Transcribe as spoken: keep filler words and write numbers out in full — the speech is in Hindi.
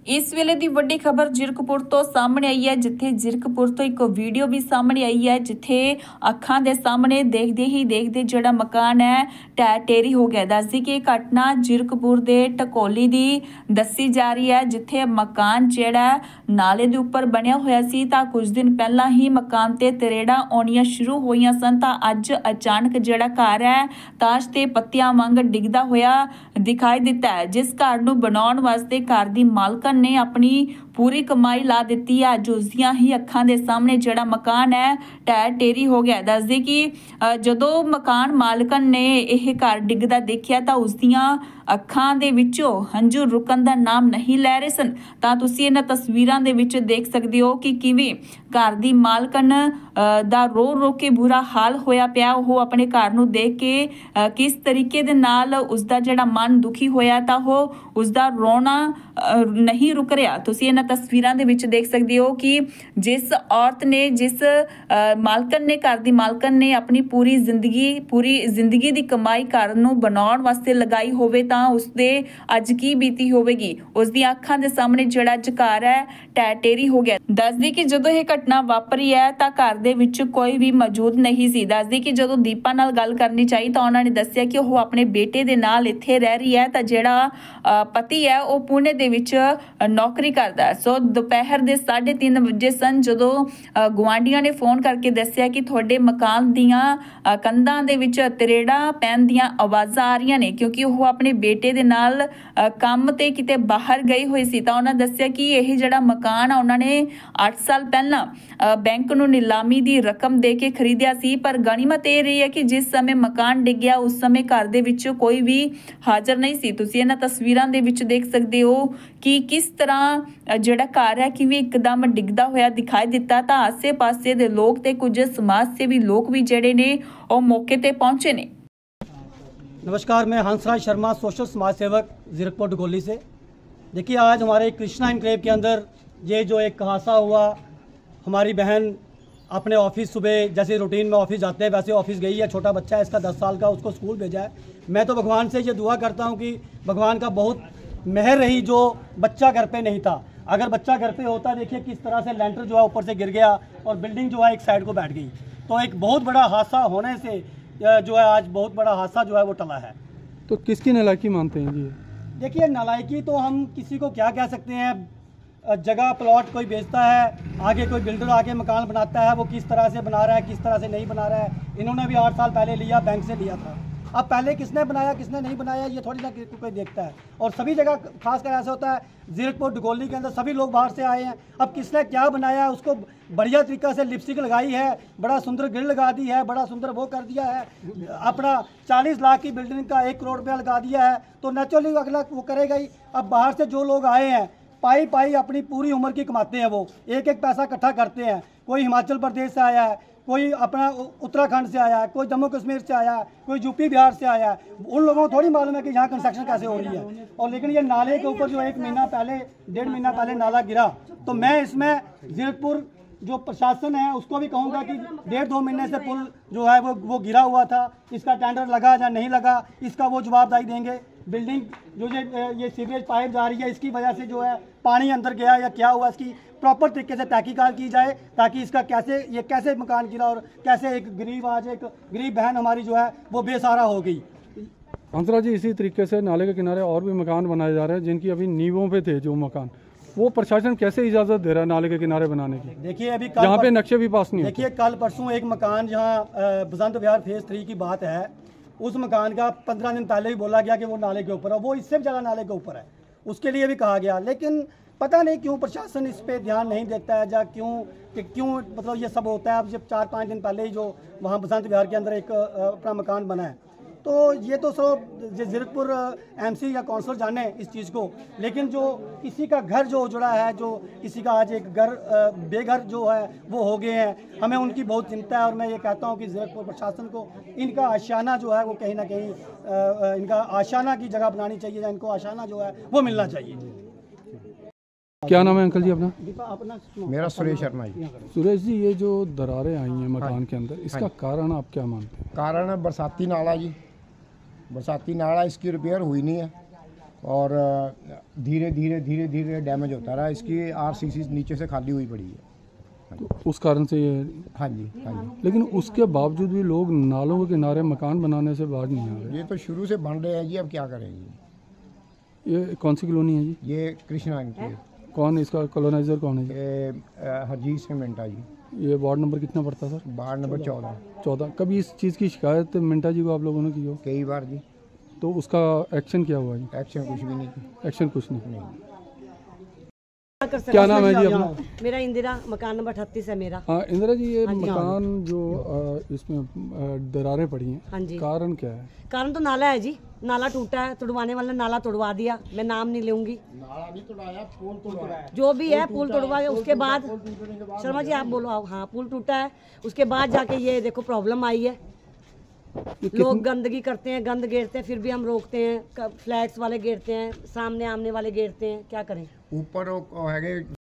इस वेले दी वड्डी खबर जीरकपुर तो सामने आई है, जिथे जीरकपुर तो एक वीडियो भी सामने आई है, जिथे अखां दे सामने देखते ही देखते जिहड़ा मकान है ढह ढेरी हो गया। दस दी कि घटना जीरकपुर दे टकोली दी दसी जा रही है, जिथे मकान जिहड़ा नाले दे उपर बनिया होया सी तां कुछ दिन पहला ही मकान ते तरेड़ा आउणियां शुरू होईयां सन तां अज अचानक जिहड़ा घर है ताश ते पत्तियां वांग डिगदा होया दिखाई दिता है। जिस घर नूं बनाउण वास्ते घर दी मालकन ने अपनी पूरी कमाई ला दी है, जो उसदियां ही अखां दे सामने जिहड़ा मकान है ढह ढेरी हो गया। दस दे कि जदों मकान मालकन ने यह घर डिगदा देखिया तां उसदियां अखां दे विचों हंझू रुकण दा नाम नहीं लै रहे सन। तां तुसीं इन्हां तस्वीरां दे विच देख सकदे हो कि किवें घर दी मालकन दा रो रो के बुरा हाल होया पिया। वो अपने घर नूं देख के किस तरीके दे नाल उसदा जिहड़ा मन दुखी होया तां वो उसदा रोना नहीं रुक रहा। तुसीं इन्हां तस्वीरां दे विच देख सकदे हो कि जिस औरत ने जिस मालकन ने घर दी मालकन ने अपनी पूरी जिंदगी पूरी जिंदगी दी कमाई घर नूं बनाउण वास्ते लगाई होवे तां उसदे अज की बीती होवेगी। उसदी अखां दे सामने जिहड़ा घर है ढह ढेरी हो गया। दसदी कि जदों यह घटना वापरी है तां घर दे विच कोई भी मौजूद नहीं सी। दसदी कि जदों दीपा नाल गल करनी चाहिए तां उन्हां ने दस्सिया कि वो अपने बेटे दे नाल इत्थे रह रही है तां जिहड़ा पति है वो पुणे दे विच नौकरी करदा है। सो दोपहर दे साढ़े तीन बजे सन जदों गुआंढियां ने फोन करके दस्सिया कि तुहाडे मकान दियां कंधां दे विच तरेड़ा पैण दियां आवाज़ां आ रहीआं ने, क्योंकि वो अपने बेटे दे नाल काम ते किते बाहर गई हुई सी। तां उन्हां दस्सिया कि यह जिहड़ा मकान आ उन्हां ने अठ साल पहला बैंक नूं नीलामी दी रकम दे के खरीदिया सी, पर गनीमत ये रही है कि जिस समय मकान डिग्गिया उस समय घर दे विच कोई भी हाज़र नहीं सी। तुसीं इन्हां तस्वीरां दे विच देख सकदे हो कि किस तरह जिहड़ा घर है किवें एकदम डिगदा होया दिखाई दिता। तां आसे पासे दे लोग ते कुछ समाज सेवी लोग भी जिहड़े ने वो मौके ते पहुंचे ने। नमस्कार, मैं हंसराज शर्मा, सोशल समाज सेवक जीरकपुर टकोली से। देखिए, आज हमारे कृष्णा एनक्लेव के अंदर ये जो एक हादसा हुआ, हमारी बहन अपने ऑफिस सुबह जैसे रूटीन में ऑफिस जाते हैं वैसे ऑफिस गई है। छोटा बच्चा है इसका दस साल का, उसको स्कूल भेजा है। मैं तो भगवान से ये दुआ करता हूँ कि भगवान का बहुत मेहर रही जो बच्चा घर पे नहीं था। अगर बच्चा घर पे होता, देखिए किस तरह से लेंटर जो है ऊपर से गिर गया और बिल्डिंग जो है एक साइड को बैठ गई। तो एक बहुत बड़ा हादसा होने से जो है आज बहुत बड़ा हादसा जो है वो टला है। तो किसकी नालायकी मानते हैं जी? देखिए, नालायकी तो हम किसी को क्या कह सकते हैं। जगह प्लॉट कोई बेचता है, आगे कोई बिल्डर आके मकान बनाता है, वो किस तरह से बना रहा है किस तरह से नहीं बना रहा है। इन्होंने भी आठ साल पहले लिया, बैंक से लिया था। अब पहले किसने बनाया किसने नहीं बनाया ये थोड़ी ना कोई देखता है। और सभी जगह खासकर ऐसा होता है, जीरकपुर टकोली के अंदर सभी लोग बाहर से आए हैं। अब किसने क्या बनाया है, उसको बढ़िया तरीक़ा से लिपस्टिक लगाई है, बड़ा सुंदर ग्रिल लगा दी है, बड़ा सुंदर वो कर दिया है, अपना चालीस लाख की बिल्डिंग का एक करोड़ रुपया लगा दिया है, तो नेचुरली अगला वो करेगा ही। अब बाहर से जो लोग आए हैं पाई पाई अपनी पूरी उम्र की कमाते हैं, वो एक एक पैसा इकट्ठा करते हैं। कोई हिमाचल प्रदेश से आया है, कोई अपना उत्तराखंड से आया है, कोई जम्मू कश्मीर से आया है, कोई यूपी बिहार से आया है। उन लोगों को थोड़ी मालूम है कि यहाँ कंस्ट्रक्शन कैसे हो रही है। और लेकिन ये नाले के ऊपर जो एक महीना पहले डेढ़ महीना पहले नाला गिरा, तो मैं इसमें जीरकपुर जो प्रशासन है उसको भी कहूँगा कि डेढ़ दो महीने से पुल जो है वो वो गिरा हुआ था, इसका टेंडर लगा या नहीं लगा इसका वो जवाबदारी देंगे। बिल्डिंग जो ये ये सीवरेज पाइप जा रही है इसकी वजह से जो है पानी अंदर गया या क्या हुआ, इसकी प्रॉपर तरीके से तहकीकात की जाए ताकि इसका कैसे ये कैसे मकान गिरा और कैसे एक गरीब आज एक गरीब बहन हमारी जो है वो बेसहारा हो गई। हंसराज जी, इसी तरीके से नाले के किनारे और भी मकान बनाए जा रहे हैं जिनकी अभी नींवों पे थे जो मकान, वो प्रशासन कैसे इजाज़त दे रहा है नाले के किनारे बनाने की? देखिए, अभी यहाँ पे नक्शे भी पास नहीं। देखिए, कल परसों एक मकान जहाँ बसंत विहार फेज थ्री की बात है, उस मकान का पंद्रह दिन पहले ही बोला गया कि वो नाले के ऊपर है, वो इससे भी ज़्यादा नाले के ऊपर है, उसके लिए भी कहा गया। लेकिन पता नहीं क्यों प्रशासन इस पे ध्यान नहीं देता है, या क्यों कि क्यों मतलब ये सब होता है। अब जब चार पाँच दिन पहले ही जो वहाँ बसंत विहार के अंदर एक अपना मकान बना है, तो ये तो सब जीरकपुर एमसी या काउंसिलर जाने इस चीज़ को। लेकिन जो किसी का घर जो उजड़ा है, जो किसी का आज एक घर बेघर जो है वो हो गए हैं, हमें उनकी बहुत चिंता है। और मैं ये कहता हूँ कि जीरकपुर प्रशासन को इनका आशियाना जो है वो कहीं ना कहीं इनका आशियाना की जगह बनानी चाहिए, या इनको आशियाना जो है वो मिलना चाहिए। क्या नाम है अंकल जी अपना? अपना मेरा सुरेश शर्मा जी। सुरेश जी, ये जो दरारें आई हैं मकान के अंदर, इसका कारण आप क्या मानते हैं? कारण है बरसाती नाला जी, बरसाती नाला, इसकी रिपेयर हुई नहीं है और धीरे धीरे धीरे धीरे डैमेज होता रहा। इसकी आरसीसी नीचे से खाली हुई पड़ी है। तो उस कारण से ये, हाँ जी, हाँ जी। लेकिन उसके बावजूद भी लोग नालों के किनारे मकान बनाने से बाज नहीं आ रहे। ये तो शुरू से बन रहे हैं जी, अब क्या करेंगे। ये कौन सी कॉलोनी है जी? ये कृष्णा इनकी है। कौन इसका कॉलोनाइजर कौन है जी? ये अ, हरजीत सिंह मिंटा जी। ये वार्ड नंबर कितना पड़ता है सर? वार्ड नंबर चौदह। चौदह। कभी इस चीज़ की शिकायत मिंटा जी को आप लोगों ने की हो? कई बार जी। तो उसका एक्शन क्या हुआ जी? एक्शन कुछ भी नहीं की। एक्शन कुछ नहीं। नहीं। क्या नाम है जी अपना? मेरा इंदिरा, मकान नंबर अठतीस है मेरा। हाँ इंदिरा जी, ये हाँ जी, मकान जो अ, इसमें अ, दरारें पड़ी हैं, हाँ जी। कारण क्या है? कारण तो नाला है जी, नाला टूटा है, तुड़वाने वाले ने नाला तुड़वा दिया। मैं नाम नहीं लूंगी। नाला नहीं तोड़ाया, पुल तोड़वाया। जो भी है पुल तुड़वा के उसके बाद, शर्मा जी आप बोलो। आप हाँ, पुल टूटा है, उसके बाद जाके ये देखो प्रॉब्लम आई है। लोग गंदगी करते हैं, गंद घेरते हैं, फिर भी हम रोकते हैं। फ्लैट्स वाले घेरते हैं, सामने आमने वाले घेरते हैं, क्या करें। ऊपर वो- वो है